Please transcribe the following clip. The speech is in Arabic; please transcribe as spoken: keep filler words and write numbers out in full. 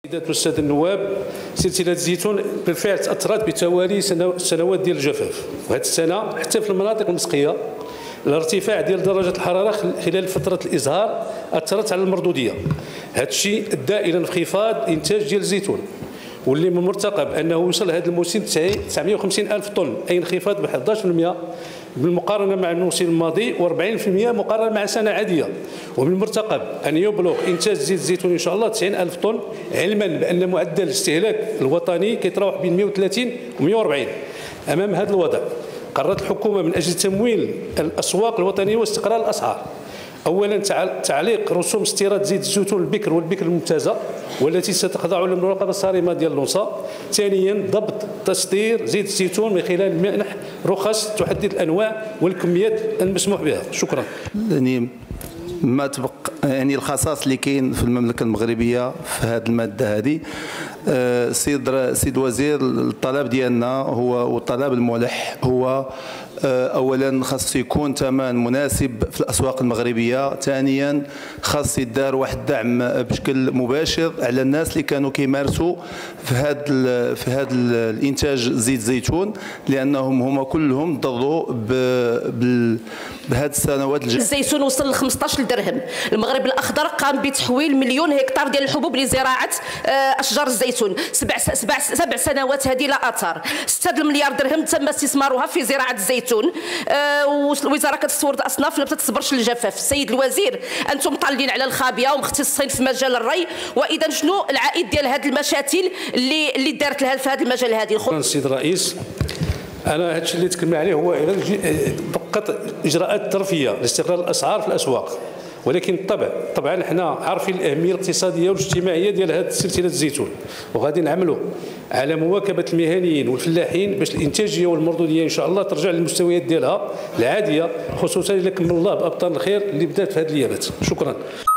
الساده النواب، سلسله الزيتون بالفعل تاثرت بتوالي سنوات ديال الجفاف، وهذه السنه حتى في المناطق المسقيه الارتفاع ديال درجه الحراره خلال فتره الازهار اثرت على المردوديه. هذا الشيء ادى الى انخفاض انتاج ديال الزيتون، واللي من المرتقب انه يوصل هذا الموسم تسعمائة وخمسين ألف طن، اي انخفاض ب إحدى عشر بالمئة بالمقارنه مع الموسم الماضي وأربعين بالمئة مقارنه مع سنه عاديه. ومن المرتقب ان يبلغ انتاج زيت الزيتون ان شاء الله تسعين ألف طن، علما بان معدل الاستهلاك الوطني كيتراوح بين مئة وثلاثين و مئة وأربعين. امام هذا الوضع قررت الحكومه من اجل تمويل الاسواق الوطنيه واستقرار الاسعار، اولا تعليق رسوم استيراد زيت الزيتون البكر والبكر الممتازه والتي ستخضع للمراقبه الصارمه ديال اللونسا. ثانيا ضبط تصدير زيت الزيتون من خلال منح رخص تحدد الانواع والكميات المسموح بها. شكرا. يعني ما تبقى يعني الخصاص اللي كاين في المملكه المغربيه في هذه الماده هذه، سيد سيد وزير، الطلب ديالنا هو والطلب الملح هو اولا خاص يكون ثمن مناسب في الاسواق المغربيه، ثانيا خاص يدار واحد الدعم بشكل مباشر على الناس اللي كانوا كيمارسوا في هذا في هذا الانتاج زيت الزيتون، لانهم هما كلهم ضروا بهذه السنوات. الزيتون وصل ل خمسطاش درهم. المغرب الاخضر قام بتحويل مليون هكتار ديال الحبوب لزراعه اشجار الزيتون. سبع سبع سبع سنوات هذه لا اثار. ستة المليار درهم تم استثمارها في زراعه الزيتون. والوزاره كتصور الاصناف ما بتتصبرش للجفاف. السيد الوزير، انتم طالين على الخابيه ومختصين في مجال الري، واذا شنو العائد ديال هذه المشاتل اللي اللي دارت لها في هذا المجال هذه؟ شكرا السيد الرئيس. انا هذا الشيء اللي تكلم عليه هو فقط اجراءات ترفيهيه لاستقرار الاسعار في الاسواق، ولكن طبعا طبعا حنا عارفين الاهميه الاقتصاديه والاجتماعيه ديال هذه سلسله الزيتون، وغادي نعملوا على مواكبه المهنيين والفلاحين باش الانتاجيه والمردوديه ان شاء الله ترجع للمستويات ديالها العاديه، خصوصا اذا كمل الله بابطال الخير اللي بدات في هذه اليابات. شكرا.